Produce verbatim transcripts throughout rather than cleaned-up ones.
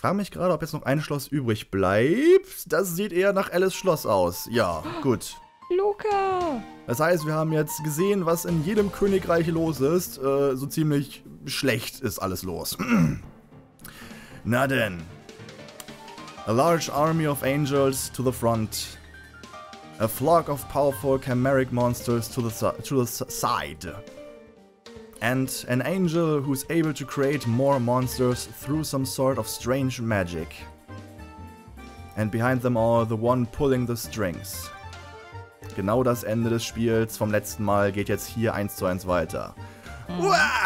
frage mich gerade, ob jetzt noch ein Schloss übrig bleibt. Das sieht eher nach Alice Schloss aus. Ja, gut. Luca! Das heißt, wir haben jetzt gesehen, was in jedem Königreich los ist. Äh, so ziemlich schlecht ist alles los. Na denn. A large army of angels to the front. A flock of powerful chimeric monsters to the, to the side. And an angel who's able to create more monsters through some sort of strange magic. And behind them all, the one pulling the strings. Genau das Ende des Spiels vom letzten Mal geht jetzt hier eins zu eins weiter. Mhm.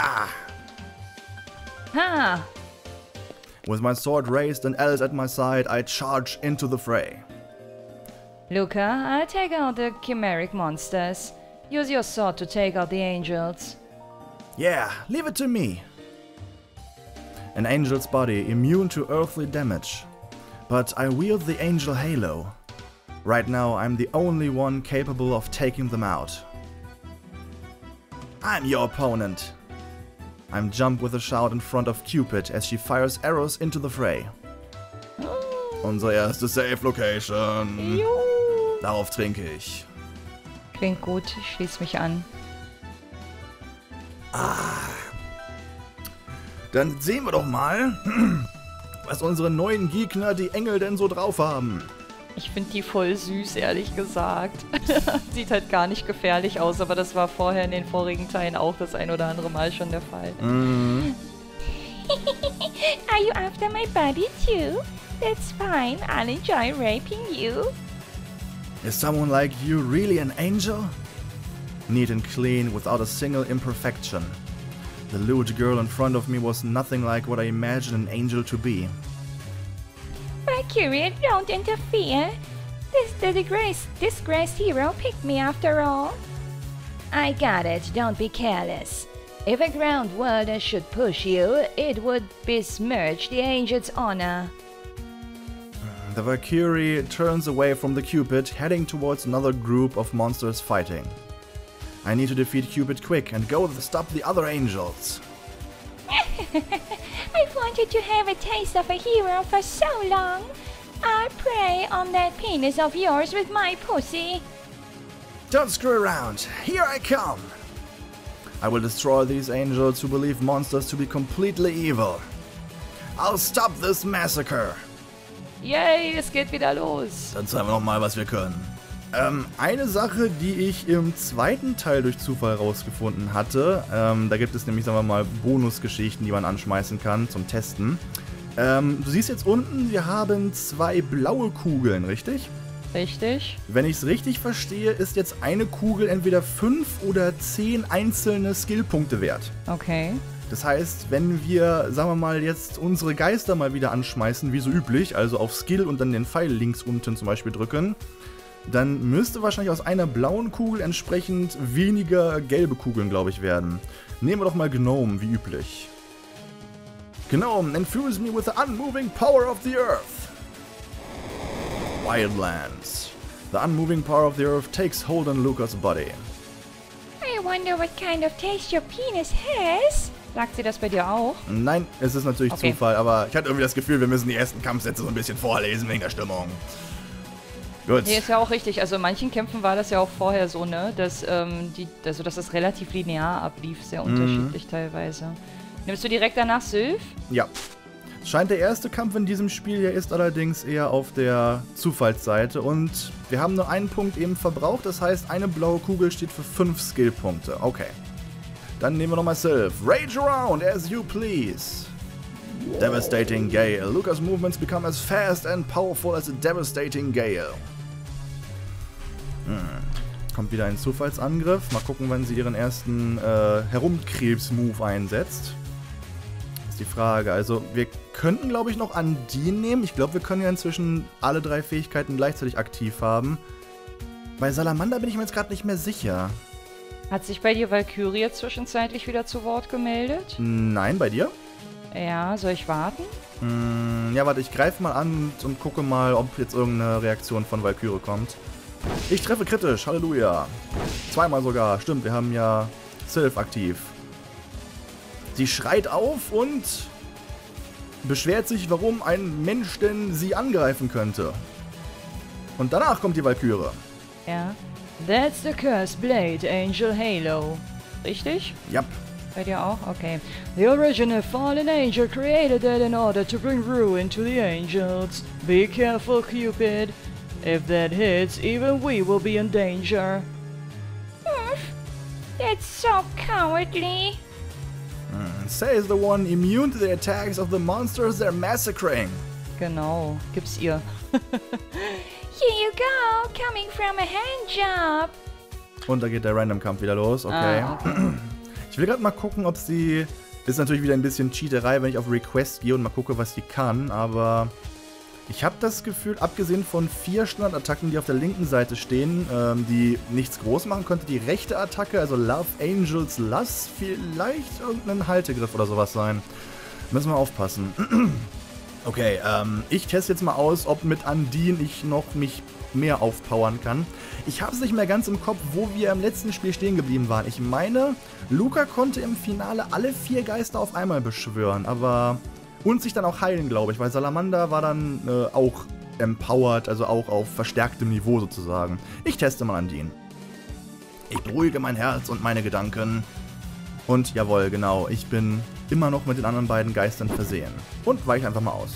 Ha! With my sword raised and Alice at my side, I charge into the fray. Luca, I'll take out the chimeric monsters. Use your sword to take out the angels. Yeah, leave it to me. An angel's body immune to earthly damage. But I wield the angel halo. Right now, I'm the only one capable of taking them out. I'm your opponent. I'm jumped with a shout in front of Cupid as she fires arrows into the fray. Unsere erste Safe Location. Juhu. Darauf trinke ich. Klingt gut, ich schließe mich an. Ah. Dann sehen wir doch mal, was unsere neuen Gegner, die Engel, denn so drauf haben. Ich finde die voll süß, ehrlich gesagt. Sieht halt gar nicht gefährlich aus, aber das war vorher in den vorigen Teilen auch das ein oder andere Mal schon der Fall. Mm. Are you after my body too? That's fine, I'll enjoy raping you. Is someone like you really an angel? Neat and clean, without a single imperfection. The lewd girl in front of me was nothing like what I imagined an angel to be. Valkyria, don't interfere. This the disgrace, disgraced hero picked me after all. I got it, don't be careless. If a ground warder should push you, it would besmirch the angel's honor. The Valkyrie turns away from the Cupid, heading towards another group of monsters fighting. I need to defeat Cupid quick and go to stop the other angels. I've wanted to have a taste of a hero for so long. I'll prey on that penis of yours with my pussy. Don't screw around. Here I come. I will destroy these angels who believe monsters to be completely evil. I'll stop this massacre. Yay, es geht wieder los. Dann zeigen wir noch mal, was wir können. Ähm, eine Sache, die ich im zweiten Teil durch Zufall rausgefunden hatte, ähm, da gibt es nämlich, sagen wir mal, Bonusgeschichten, die man anschmeißen kann zum Testen. Ähm, du siehst jetzt unten, wir haben zwei blaue Kugeln, richtig? Richtig. Wenn ich es richtig verstehe, ist jetzt eine Kugel entweder fünf oder zehn einzelne Skillpunkte wert. Okay. Das heißt, wenn wir, sagen wir mal, jetzt unsere Geister mal wieder anschmeißen, wie so üblich, also auf Skill und dann den Pfeil links unten zum Beispiel drücken, dann müsste wahrscheinlich aus einer blauen Kugel entsprechend weniger gelbe Kugeln, glaube ich, werden. Nehmen wir doch mal Gnome, wie üblich. Gnome, infuse me with the unmoving power of the earth. Wildlands. The unmoving power of the earth takes hold on Luca's body. I wonder what kind of taste your penis has. Sagt sie das bei dir auch? Nein, es ist natürlich Okay. Zufall, aber ich hatte irgendwie das Gefühl, wir müssen die ersten Kampfsätze so ein bisschen vorlesen wegen der Stimmung. Gut. Nee, ist ja auch richtig. Also in manchen Kämpfen war das ja auch vorher so, ne? Dass, ähm, die, also, dass das relativ linear ablief, sehr Mhm. unterschiedlich teilweise. Nimmst du direkt danach Sylph? Ja. Scheint der erste Kampf in diesem Spiel ja ist allerdings eher auf der Zufallsseite und wir haben nur einen Punkt eben verbraucht, das heißt eine blaue Kugel steht für fünf Skillpunkte. Okay. Dann nehmen wir nochmal Sylph. Rage around as you please. Devastating Gale. Luca's movements become as fast and powerful as a devastating gale. Hm. Kommt wieder ein Zufallsangriff. Mal gucken, wann sie ihren ersten äh, Herumkrebs-Move einsetzt. Ist die Frage. Also, wir könnten, glaube ich, noch an die nehmen. Ich glaube, wir können ja inzwischen alle drei Fähigkeiten gleichzeitig aktiv haben. Bei Salamander bin ich mir jetzt gerade nicht mehr sicher. Hat sich bei dir Valkyrie zwischenzeitlich wieder zu Wort gemeldet? Nein, bei dir? Ja, soll ich warten? Hm, ja, warte, ich greife mal an und, und gucke mal, ob jetzt irgendeine Reaktion von Valkyrie kommt. Ich treffe kritisch, Halleluja. Zweimal sogar, stimmt, wir haben ja Sylph aktiv. Sie schreit auf und beschwert sich, warum ein Mensch denn sie angreifen könnte. Und danach kommt die Valkyrie. Ja. That's the cursed blade, Angel Halo. Richtig? Yep. Bei dir auch? Okay. The original fallen angel created that in order to bring ruin to the angels. Be careful, Cupid. If that hits, even we will be in danger. That's so cowardly. Mm, says the one immune to the attacks of the monsters they're massacring. Genau. Gib's ihr. Here you go, coming from a handjob. Und da geht der Random-Kampf wieder los, okay. Ah, okay. Ich will gerade mal gucken, ob sie... Ist natürlich wieder ein bisschen Cheaterei, wenn ich auf Request gehe und mal gucke, was sie kann, aber... Ich habe das Gefühl, abgesehen von vier Standardattacken, die auf der linken Seite stehen, ähm, die nichts groß machen, könnte die rechte Attacke, also Love Angels Lust, vielleicht irgendein Haltegriff oder sowas sein. Müssen wir aufpassen. Okay, ähm, ich teste jetzt mal aus, ob mit Undine ich noch mich mehr aufpowern kann. Ich habe es nicht mehr ganz im Kopf, wo wir im letzten Spiel stehen geblieben waren. Ich meine, Luca konnte im Finale alle vier Geister auf einmal beschwören, aber... Und sich dann auch heilen, glaube ich, weil Salamander war dann äh, auch empowered, also auch auf verstärktem Niveau sozusagen. Ich teste mal Undine. Ich beruhige mein Herz und meine Gedanken. Und jawohl, genau, ich bin immer noch mit den anderen beiden Geistern versehen. Und weiche einfach mal aus.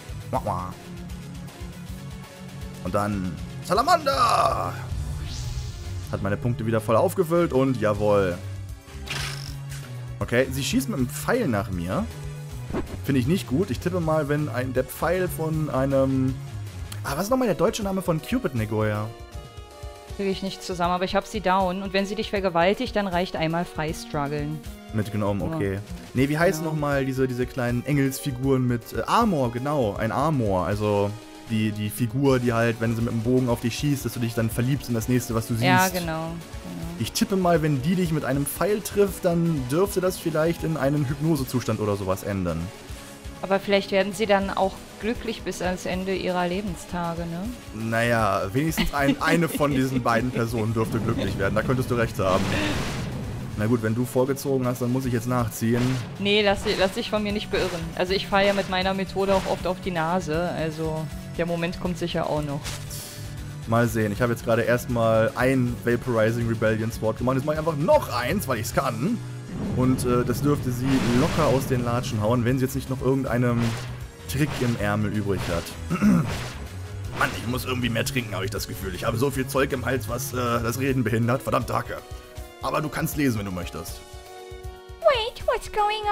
Und dann Salamander! Hat meine Punkte wieder voll aufgefüllt und jawohl. Okay, sie schießt mit einem Pfeil nach mir. Finde ich nicht gut. Ich tippe mal, wenn ein, der Pfeil von einem... Ah, was ist nochmal der deutsche Name von Cupid, Nagoya? Kriege ich nicht zusammen, aber ich habe sie down. Und wenn sie dich vergewaltigt, dann reicht einmal frei struggeln. Mitgenommen, okay. Ja. Nee, wie heißen Ja. nochmal diese, diese kleinen Engelsfiguren mit... Äh, Armor, genau. Ein Armor. Also die, die Figur, die halt, wenn sie mit dem Bogen auf dich schießt, dass du dich dann verliebst in das nächste, was du siehst. Ja, genau. genau. Ich tippe mal, wenn die dich mit einem Pfeil trifft, dann dürfte das vielleicht in einen Hypnosezustand oder sowas enden. Aber vielleicht werden sie dann auch glücklich bis ans Ende ihrer Lebenstage, ne? Naja, wenigstens ein, eine von diesen beiden Personen dürfte glücklich werden. Da könntest du recht haben. Na gut, wenn du vorgezogen hast, dann muss ich jetzt nachziehen. Nee, lass, lass dich von mir nicht beirren. Also ich falle ja mit meiner Methode auch oft auf die Nase. Also der Moment kommt sicher auch noch. Mal sehen. Ich habe jetzt gerade erstmal ein Vaporizing Rebellion Sword gemacht. Jetzt mache ich einfach noch eins, weil ich es kann. Und äh, das dürfte sie locker aus den Latschen hauen, wenn sie jetzt nicht noch irgendeinen Trick im Ärmel übrig hat. Mann, ich muss irgendwie mehr trinken, habe ich das Gefühl. Ich habe so viel Zeug im Hals, was äh, das Reden behindert. Verdammt, Hacke. Aber du kannst lesen, wenn du möchtest. Wait, what's going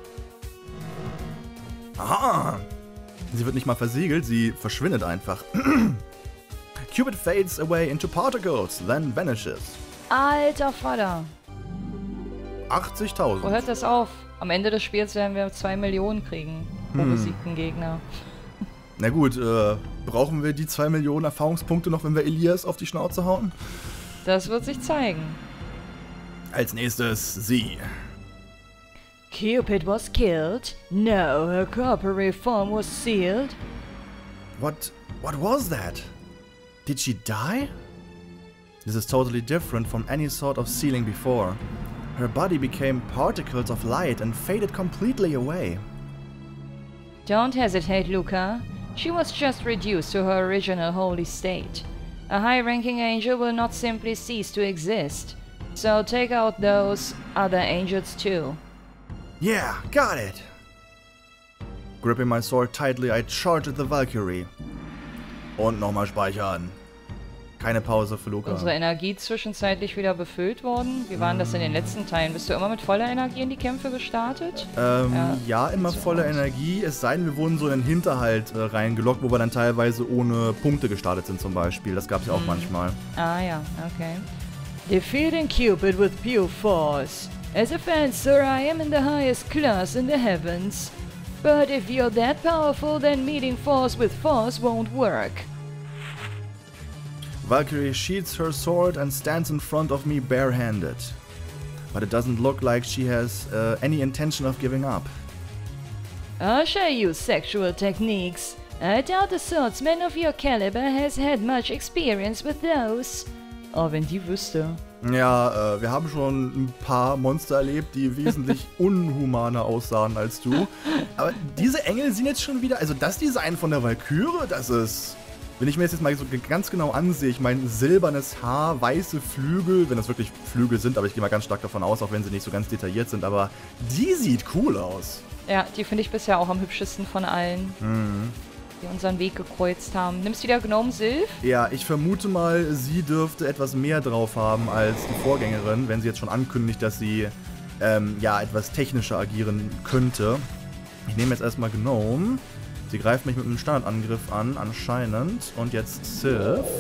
on? Aha. Sie wird nicht mal versiegelt, sie verschwindet einfach. Cupid fades away into particles, then vanishes. Alter Vater. Wo achtzigtausend. hört das auf? Am Ende des Spiels werden wir zwei Millionen kriegen pro Hm. besiegten Gegner. Na gut, äh, brauchen wir die zwei Millionen Erfahrungspunkte noch, wenn wir Elias auf die Schnauze hauen? Das wird sich zeigen. Als nächstes sie. Cupid was killed. No, her corporeal form was sealed. What, what was that? Did she die? This is totally different from any sort of sealing before. Her body became particles of light and faded completely away. Don't hesitate, Luca. She was just reduced to her original holy state. A high-ranking angel will not simply cease to exist. So take out those other angels too. Yeah, got it! Gripping my sword tightly, I charged at the Valkyrie. Und nochmal speichern. Keine Pause für Luca. Unsere Energie zwischenzeitlich wieder befüllt worden. Wie waren das in den letzten Teilen? Bist du immer mit voller Energie in die Kämpfe gestartet? Ähm, ja, Ja, immer sieht so voller aus. Energie. Es sei denn, wir wurden so in den Hinterhalt äh, reingelockt, wo wir dann teilweise ohne Punkte gestartet sind zum Beispiel. Das gab es ja auch Mhm. manchmal. Ah ja, okay. Defeating Cupid with pure force. As a fencer, I am in the highest class in the heavens. But if you're that powerful, then meeting force with force won't work. Valkyrie sheathes her sword and stands in front of me barehanded. But it doesn't look like she has uh, any intention of giving up. I'll show you sexual techniques. I doubt a swordsman of your caliber has had much experience with those. Oh, wenn die wüsste. Ja, äh, wir haben schon ein paar Monster erlebt, die wesentlich unhumaner aussahen als du. Aber diese Engel sind jetzt schon wieder, also das Design von der Valkyrie, das ist, wenn ich mir das jetzt mal so ganz genau ansehe, ich meine, silbernes Haar, weiße Flügel, wenn das wirklich Flügel sind, aber ich gehe mal ganz stark davon aus, auch wenn sie nicht so ganz detailliert sind, aber die sieht cool aus. Ja, die finde ich bisher auch am hübschesten von allen, Mhm. die unseren Weg gekreuzt haben. Nimmst du wieder Gnome Sylph? Ja, ich vermute mal, sie dürfte etwas mehr drauf haben als die Vorgängerin, wenn sie jetzt schon ankündigt, dass sie ähm, ja etwas technischer agieren könnte. Ich nehme jetzt erstmal Gnome. Sie greift mich mit einem Standardangriff an, anscheinend. Und jetzt Sylph. Hm,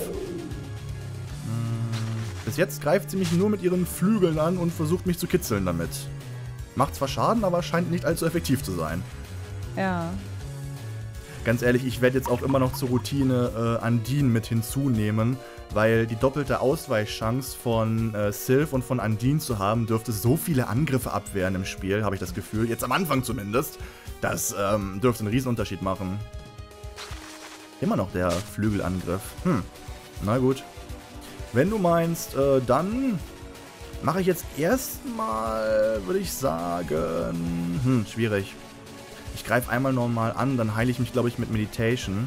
bis jetzt greift sie mich nur mit ihren Flügeln an und versucht mich zu kitzeln damit. Macht zwar Schaden, aber scheint nicht allzu effektiv zu sein. Ja. Ganz ehrlich, ich werde jetzt auch immer noch zur Routine äh, Undine mit hinzunehmen, weil die doppelte Ausweichchance von äh, Sylph und von Undine zu haben, dürfte so viele Angriffe abwehren im Spiel, habe ich das Gefühl. Jetzt am Anfang zumindest. Das ähm, dürfte einen Riesenunterschied machen. Immer noch der Flügelangriff. Hm, na gut. Wenn du meinst, äh, dann mache ich jetzt erstmal, würde ich sagen, hm, schwierig. Ich greife einmal normal an, dann heile ich mich, glaube ich, mit Meditation.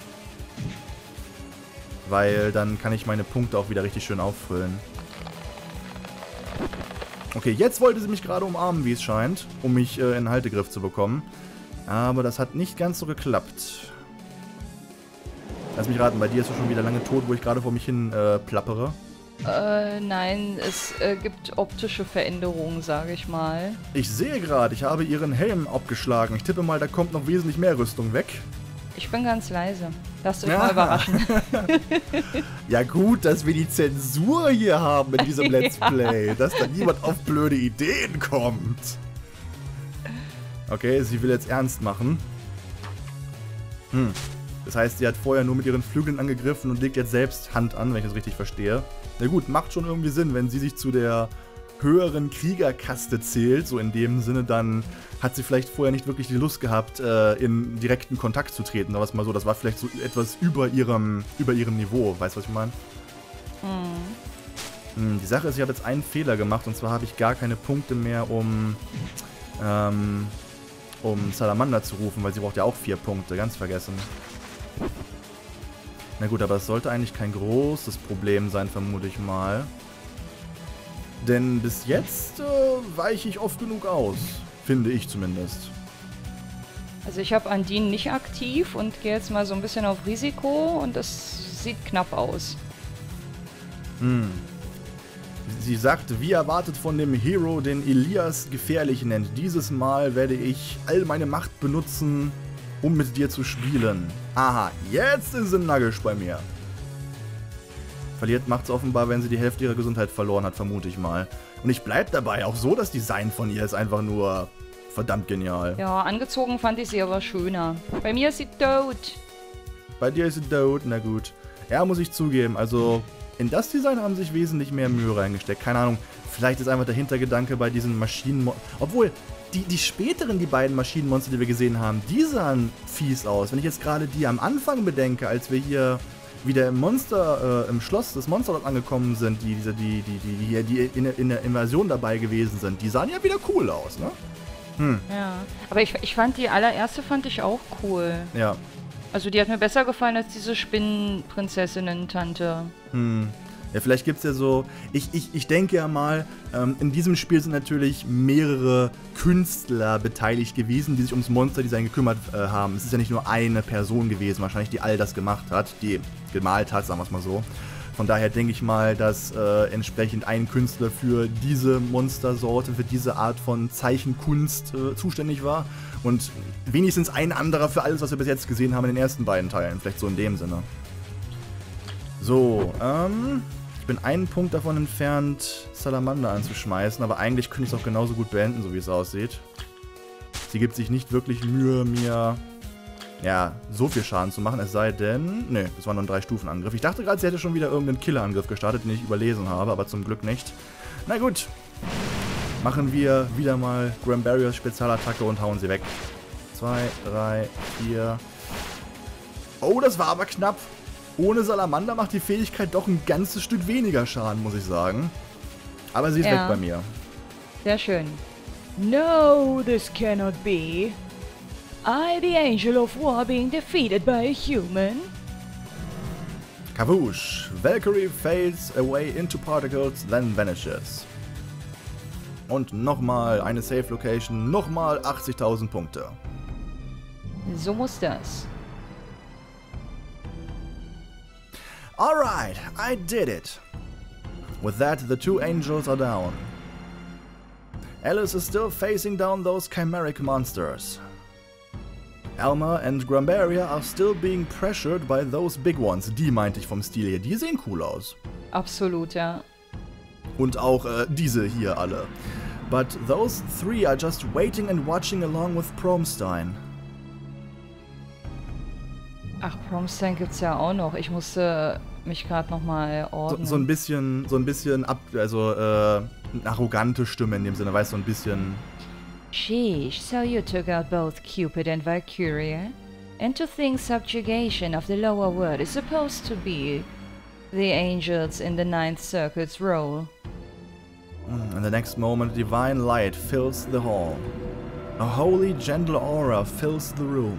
Weil dann kann ich meine Punkte auch wieder richtig schön auffüllen. Okay, jetzt wollte sie mich gerade umarmen, wie es scheint, um mich äh, in den Haltegriff zu bekommen. Aber das hat nicht ganz so geklappt. Lass mich raten, bei dir ist du schon wieder lange tot, wo ich gerade vor mich hin äh, plappere. Äh, nein, es äh, gibt optische Veränderungen, sage ich mal. Ich sehe gerade, ich habe ihren Helm abgeschlagen. Ich tippe mal, da kommt noch wesentlich mehr Rüstung weg. Ich bin ganz leise. Lass dich mal überraschen. Ja gut, dass wir die Zensur hier haben in diesem Let's Play. Dass da niemand auf blöde Ideen kommt. Okay, sie will jetzt ernst machen. Hm. Das heißt, sie hat vorher nur mit ihren Flügeln angegriffen und legt jetzt selbst Hand an, wenn ich das richtig verstehe. Na gut, macht schon irgendwie Sinn, wenn sie sich zu der höheren Kriegerkaste zählt, so in dem Sinne, dann hat sie vielleicht vorher nicht wirklich die Lust gehabt, äh, in direkten Kontakt zu treten. Oder was mal so, das war vielleicht so etwas über ihrem, über ihrem Niveau. Weißt du, was ich meine? Mhm. Hm, die Sache ist, ich habe jetzt einen Fehler gemacht, und zwar habe ich gar keine Punkte mehr, um, ähm, um Salamander zu rufen, weil sie braucht ja auch vier Punkte, ganz vergessen. Na gut, aber es sollte eigentlich kein großes Problem sein, vermute ich mal. Denn bis jetzt äh, weiche ich oft genug aus. Finde ich zumindest. Also ich habe Undine nicht aktiv und gehe jetzt mal so ein bisschen auf Risiko und das sieht knapp aus. Hm. Sie sagt, wie erwartet von dem Hero, den Elias gefährlich nennt. Dieses Mal werde ich all meine Macht benutzen, um mit dir zu spielen. Aha, jetzt ist sie naggisch bei mir. Verliert macht's offenbar, wenn sie die Hälfte ihrer Gesundheit verloren hat, vermute ich mal. Und ich bleib dabei, auch so das Design von ihr ist einfach nur verdammt genial. Ja, angezogen fand ich sie aber schöner. Bei mir ist sie tot. Bei dir ist sie tot, na gut. Ja, muss ich zugeben, also in das Design haben sich wesentlich mehr Mühe reingesteckt. Keine Ahnung, vielleicht ist einfach der Hintergedanke bei diesen Maschinen... Obwohl, die, die späteren, die beiden Maschinenmonster, die wir gesehen haben, die sahen fies aus. Wenn ich jetzt gerade die am Anfang bedenke, als wir hier wieder im Monster, äh, im Schloss des Monsterlords angekommen sind, die, diese, die, die, die, die, die in, in der Invasion dabei gewesen sind, die sahen ja wieder cool aus, ne? Hm. Ja, aber ich, ich fand die allererste fand ich auch cool. Ja. Also die hat mir besser gefallen als diese Spinnenprinzessinnen-Tante. Hm. Ja, vielleicht gibt es ja so, ich, ich, ich denke ja mal, ähm, in diesem Spiel sind natürlich mehrere Künstler beteiligt gewesen, die sich ums Monsterdesign gekümmert äh, haben. Es ist ja nicht nur eine Person gewesen, wahrscheinlich, die all das gemacht hat, die gemalt hat, sagen wir es mal so. Von daher denke ich mal, dass äh, entsprechend ein Künstler für diese Monstersorte, für diese Art von Zeichenkunst äh, zuständig war. Und wenigstens ein anderer für alles, was wir bis jetzt gesehen haben in den ersten beiden Teilen. Vielleicht so in dem Sinne. So, ähm... ich bin einen Punkt davon entfernt, Salamander anzuschmeißen, aber eigentlich könnte ich es auch genauso gut beenden, so wie es aussieht. Sie gibt sich nicht wirklich Mühe, mir ja, so viel Schaden zu machen, es sei denn... Ne, das war nur ein drei-Stufen-Angriff. Ich dachte gerade, sie hätte schon wieder irgendeinen Killerangriff gestartet, den ich überlesen habe, aber zum Glück nicht. Na gut. Machen wir wieder mal Grim Barriers Spezialattacke und hauen sie weg. Zwei, drei, vier... Oh, das war aber knapp. ohne Salamander macht die Fähigkeit doch ein ganzes Stück weniger Schaden, muss ich sagen. Aber sie ist Ja. weg bei mir. Sehr schön. No, this cannot be. I, the Angel of War, being defeated by a human? Kavoosh. Valkyrie fades away into particles, then vanishes. Und nochmal eine Safe Location, nochmal achtzigtausend Punkte. So muss das. Alright, I did it. With that, the two angels are down. Alice is still facing down those chimeric monsters. Alma and Grambaria are still being pressured by those big ones. Die meinte ich vom Stil her. Die sehen cool aus. Absolut, ja. Und auch äh, diese hier alle. But those three are just waiting and watching along with Promstein. Ach, Promstein gibt's ja auch noch. Ich musste mich gerade nochmal So, ordnen. so ein bisschen, so ein bisschen ab, also äh, eine arrogante Stimme in dem Sinne, weißt du, so ein bisschen. Sheesh, so you took out both Cupid and Valkyria? And to think subjugation of the lower world is supposed to be the angels in the Ninth Circuit's role. In the next moment, divine light fills the hall. A holy, gentle aura fills the room.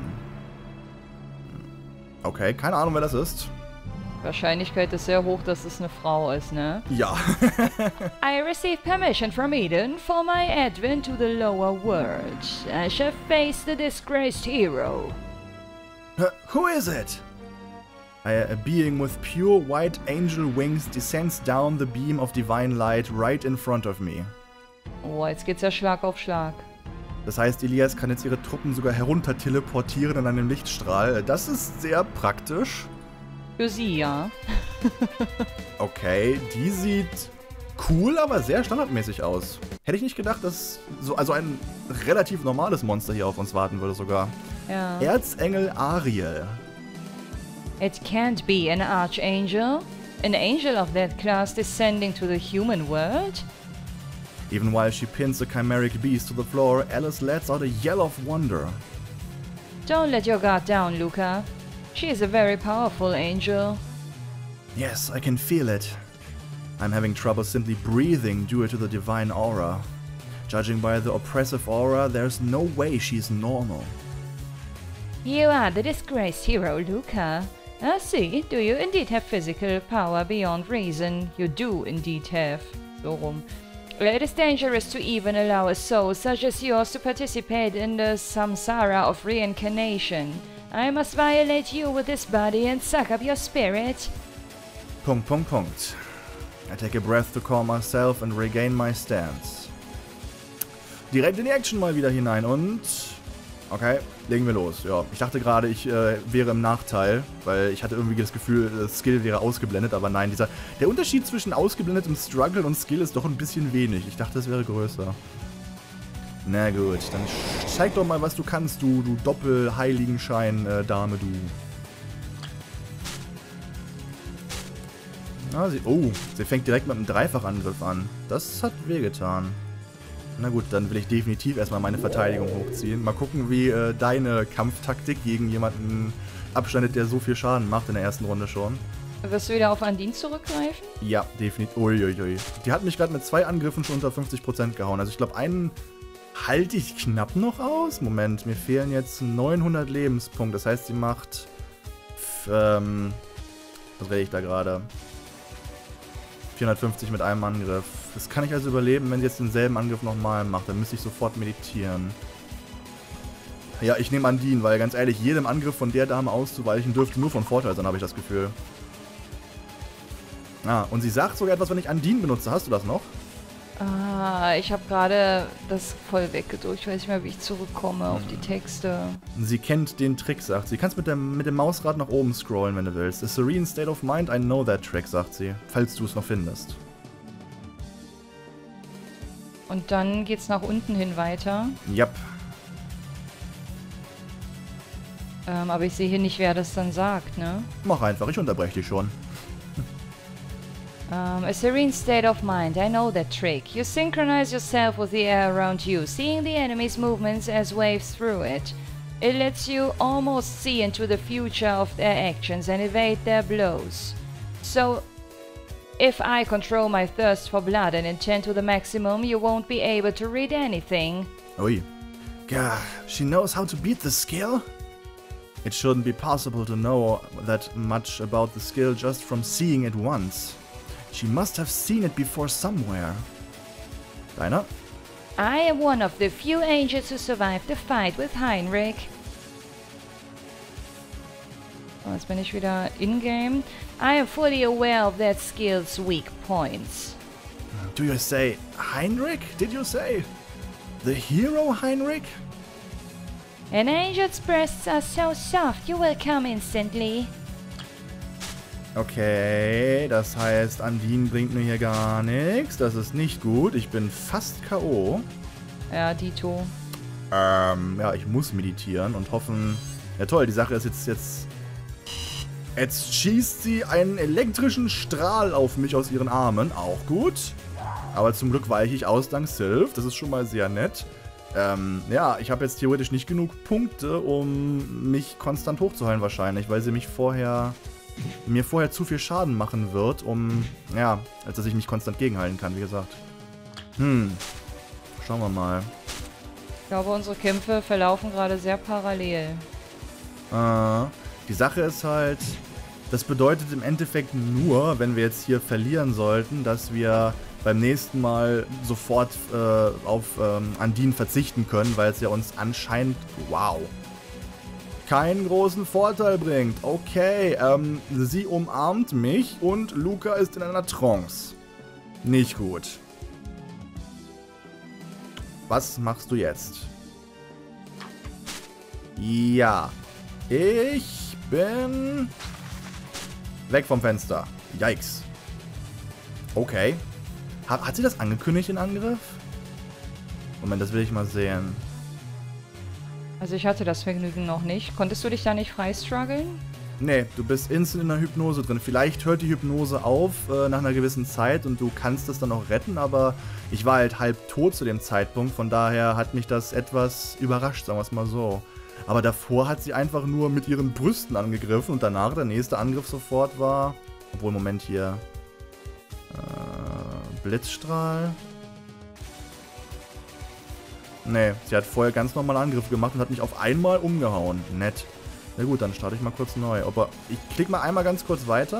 Okay, keine Ahnung, wer das ist. Wahrscheinlichkeit ist sehr hoch, dass es eine Frau ist, ne? Ja. I received permission from Eden for my advent to the lower world. I shall face the disgraced hero. Who is it? A, a being with pure white angel wings descends down the beam of divine light right in front of me. Oh, jetzt geht's ja Schlag auf Schlag. Das heißt, Elias kann jetzt ihre Truppen sogar herunter teleportieren in einem Lichtstrahl. Das ist sehr praktisch. Für sie, ja. Okay, die sieht cool, aber sehr standardmäßig aus. Hätte ich nicht gedacht, dass so also ein relativ normales Monster hier auf uns warten würde sogar. Ja. Erzengel Ariel. It can't be an archangel? An angel of that class descending to the human world? Even while she pins the chimeric beast to the floor, Alice lets out a yell of wonder. Don't let your guard down, Luca. She is a very powerful angel. Yes, I can feel it. I'm having trouble simply breathing due to the divine aura. Judging by the oppressive aura, there's no way she's normal. You are the disgraced hero, Luca. I see. Do you indeed have physical power beyond reason? You do indeed have. So rum. It is dangerous to even allow a soul such as yours to participate in the samsara of reincarnation. I must violate you with this body and suck up your spirit. Punkt, Punkt, Punkt. I take a breath to calm myself and regain my stance. Direkt in die Action mal wieder hinein und... Okay, legen wir los. Ja, ich dachte gerade, ich äh, wäre im Nachteil, weil ich hatte irgendwie das Gefühl, das Skill wäre ausgeblendet, aber nein, dieser... Der Unterschied zwischen ausgeblendetem Struggle und Skill ist doch ein bisschen wenig. Ich dachte, es wäre größer. Na gut, dann zeig doch mal, was du kannst, du, du Doppel-Heiligenschein-Dame, du. Ah, sie, oh, sie fängt direkt mit einem Dreifachangriff an. Das hat wehgetan. Na gut, dann will ich definitiv erstmal meine Verteidigung hochziehen. Mal gucken, wie äh, deine Kampftaktik gegen jemanden abschneidet, der so viel Schaden macht in der ersten Runde schon. Wirst du wieder auf Andin zurückgreifen? Ja, definitiv. Uiuiui. Die hat mich gerade mit zwei Angriffen schon unter fünfzig Prozent gehauen. Also ich glaube, einen halte ich knapp noch aus. Moment, mir fehlen jetzt neunhundert Lebenspunkte. Das heißt, sie macht... Ähm, was rede ich da gerade? vierhundertfünfzig mit einem Angriff. Das kann ich also überleben, wenn sie jetzt denselben Angriff nochmal macht. Dann müsste ich sofort meditieren. Ja, ich nehme Andin, weil ganz ehrlich, jedem Angriff von der Dame auszuweichen dürfte nur von Vorteil sein, habe ich das Gefühl. Ah, und sie sagt sogar etwas, wenn ich Andin benutze. Hast du das noch? Ah, ich habe gerade das voll weggedrückt. Ich weiß nicht mehr, wie ich zurückkomme hm. auf die Texte. Sie kennt den Trick, sagt sie. Du kannst mit dem, mit dem Mausrad nach oben scrollen, wenn du willst. A serene state of mind, I know that trick, sagt sie. Falls du es noch findest. Und dann geht's nach unten hin weiter. Yep. Ähm, aber ich sehe hier nicht, wer das dann sagt, ne? Mach einfach, ich unterbreche dich schon. Um, a serene state of mind, I know that trick. You synchronize yourself with the air around you, seeing the enemy's movements as waves through it. It lets you almost see into the future of their actions and evade their blows. So, if I control my thirst for blood and intend to the maximum, you won't be able to read anything. Ui. God, she knows how to beat the skill? It shouldn't be possible to know that much about the skill just from seeing it once. She must have seen it before somewhere. Deiner? I am one of the few angels who survived the fight with Heinrich. Oh, jetzt bin ich wieder in-game. I am fully aware of that skill's weak points. Do you say Heinrich? Did you say? The hero Heinrich? An angel's breasts are so soft, you will come instantly. Okay, das heißt, Undine bringt mir hier gar nichts. Das ist nicht gut. Ich bin fast K O. Ja, Dito. Ähm, ja, ich muss meditieren und hoffen... Ja toll, die Sache ist jetzt... Jetzt, jetzt schießt sie einen elektrischen Strahl auf mich aus ihren Armen. Auch gut. Aber zum Glück weiche ich aus dank Sylph. Das ist schon mal sehr nett. Ähm, ja, ich habe jetzt theoretisch nicht genug Punkte, um mich konstant hochzuheilen wahrscheinlich, weil sie mich vorher... mir vorher zu viel Schaden machen wird, um, ja, als dass ich mich konstant gegenhalten kann, wie gesagt. Hm. Schauen wir mal. Ich glaube, unsere Kämpfe verlaufen gerade sehr parallel. Äh, die Sache ist halt, das bedeutet im Endeffekt nur, wenn wir jetzt hier verlieren sollten, dass wir beim nächsten Mal sofort äh, auf ähm, Undine verzichten können, weil es ja uns anscheinend, wow, keinen großen Vorteil bringt. Okay, ähm, sie umarmt mich und Luca ist in einer Trance. Nicht gut. Was machst du jetzt? Ja, ich bin weg vom Fenster. Yikes. Okay. Hat, hat sie das angekündigt, den Angriff? Moment, das will ich mal sehen. Also ich hatte das Vergnügen noch nicht. Konntest du dich da nicht frei struggeln? Nee, du bist instant in der Hypnose drin. Vielleicht hört die Hypnose auf äh, nach einer gewissen Zeit und du kannst es dann auch retten, aber ich war halt halb tot zu dem Zeitpunkt, von daher hat mich das etwas überrascht, sagen wir es mal so. Aber davor hat sie einfach nur mit ihren Brüsten angegriffen und danach der nächste Angriff sofort war... Obwohl, Moment hier... Äh, Blitzstrahl... Nee, sie hat vorher ganz normal Angriffe gemacht und hat mich auf einmal umgehauen. Nett. Na gut, dann starte ich mal kurz neu. Aber ich klicke mal einmal ganz kurz weiter.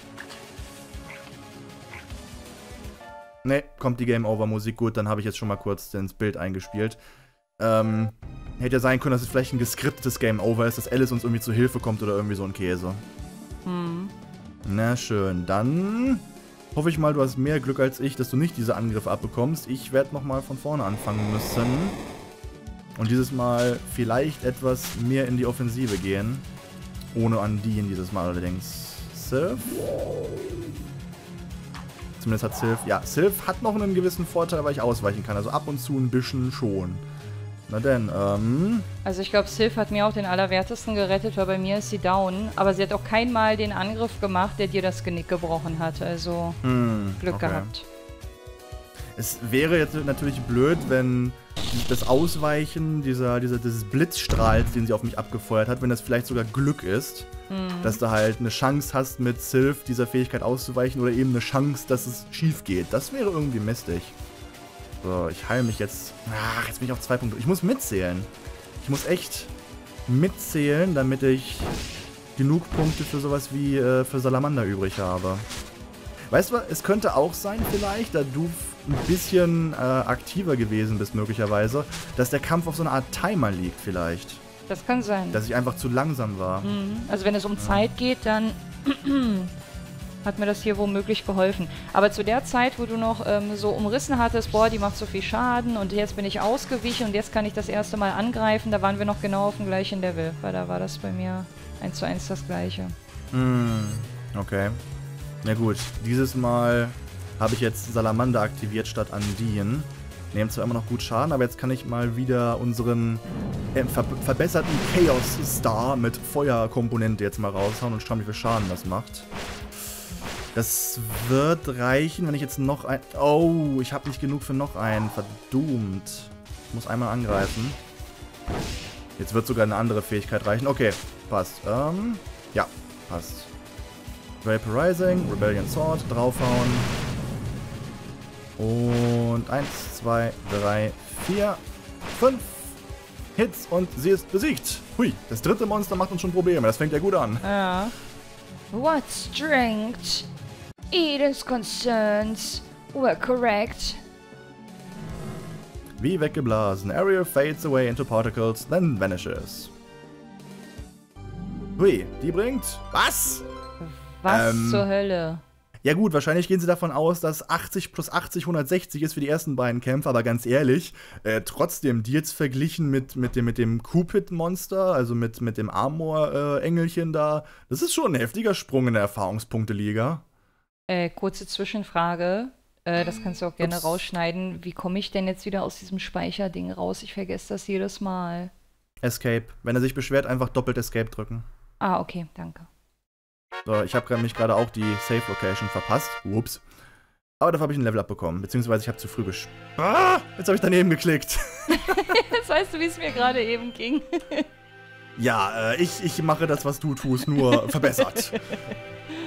Nee, kommt die Game Over Musik. Gut, dann habe ich jetzt schon mal kurz ins Bild eingespielt. Ähm, hätte ja sein können, dass es vielleicht ein geskriptetes Game Over ist, dass Alice uns irgendwie zu Hilfe kommt oder irgendwie so ein Käse. Hm. Na schön, dann hoffe ich mal, du hast mehr Glück als ich, dass du nicht diese Angriffe abbekommst. Ich werde nochmal von vorne anfangen müssen. Und dieses Mal vielleicht etwas mehr in die Offensive gehen. Ohne Undine dieses Mal allerdings. Sylph? Zumindest hat Sylph... Ja, Sylph hat noch einen gewissen Vorteil, weil ich ausweichen kann. Also ab und zu ein bisschen schon. Na denn, ähm... Also ich glaube, Sylph hat mir auch den Allerwertesten gerettet, weil bei mir ist sie down. Aber sie hat auch kein Mal den Angriff gemacht, der dir das Genick gebrochen hat. Also hm, Glück okay. gehabt. Es wäre jetzt natürlich blöd, wenn das Ausweichen dieser, dieser, dieses Blitzstrahls, den sie auf mich abgefeuert hat, wenn das vielleicht sogar Glück ist. Hm. Dass du halt eine Chance hast, mit Sylph dieser Fähigkeit auszuweichen oder eben eine Chance, dass es schief geht. Das wäre irgendwie mistig. So, ich heile mich jetzt. Ach, jetzt bin ich auf zwei Punkte. Ich muss mitzählen. Ich muss echt mitzählen, damit ich genug Punkte für sowas wie äh, für Salamander übrig habe. Weißt du, es könnte auch sein vielleicht, da du ein bisschen äh, aktiver gewesen bist möglicherweise, dass der Kampf auf so einer Art Timer liegt vielleicht. Das kann sein. Dass ich einfach zu langsam war. Mhm. Also wenn es um ja. Zeit geht, dann hat mir das hier womöglich geholfen. Aber zu der Zeit, wo du noch ähm, so umrissen hattest, boah, die macht so viel Schaden und jetzt bin ich ausgewichen und jetzt kann ich das erste Mal angreifen, da waren wir noch genau auf dem gleichen Level, weil da war das bei mir eins zu eins das gleiche. Mm, okay. Na gut, dieses Mal habe ich jetzt Salamander aktiviert statt Undine. Nehmen zwar immer noch gut Schaden, aber jetzt kann ich mal wieder unseren äh, ver verbesserten Chaos Star mit Feuerkomponente jetzt mal raushauen und schauen, wie viel Schaden das macht. Das wird reichen, wenn ich jetzt noch ein... Oh, ich habe nicht genug für noch einen. Verdammt. Ich muss einmal angreifen. Jetzt wird sogar eine andere Fähigkeit reichen. Okay, passt. Ähm, ja, passt. Vaporizing, Rebellion Sword, draufhauen. Und eins, zwei, drei, vier, fünf Hits und sie ist besiegt. Hui, das dritte Monster macht uns schon Probleme. Das fängt ja gut an. Ja. What strength? Eden's concerns were correct. Wie weggeblasen. Ariel fades away into particles, then vanishes. Hui, die bringt... Was? Was Ähm, zur Hölle? Ja gut, wahrscheinlich gehen sie davon aus, dass achtzig plus achtzig hundertsechzig ist für die ersten beiden Kämpfe, aber ganz ehrlich, äh, trotzdem, die jetzt verglichen mit, mit dem, mit dem Cupid-Monster, also mit, mit dem Amor-Engelchen da, das ist schon ein heftiger Sprung in der Erfahrungspunkte-Liga. Äh, kurze Zwischenfrage. Äh, das kannst du auch gerne Ups. rausschneiden. Wie komme ich denn jetzt wieder aus diesem Speicherding raus? Ich vergesse das jedes Mal. Escape. Wenn er sich beschwert, einfach doppelt Escape drücken. Ah, okay, danke. So, ich habe mich gerade auch die Safe-Location verpasst. Ups. Aber dafür habe ich ein Level-Up bekommen, beziehungsweise ich habe zu früh gesch... Ah, jetzt habe ich daneben geklickt. Jetzt weißt du, wie es mir gerade eben ging. Ja, äh, ich, ich mache das, was du tust, nur verbessert.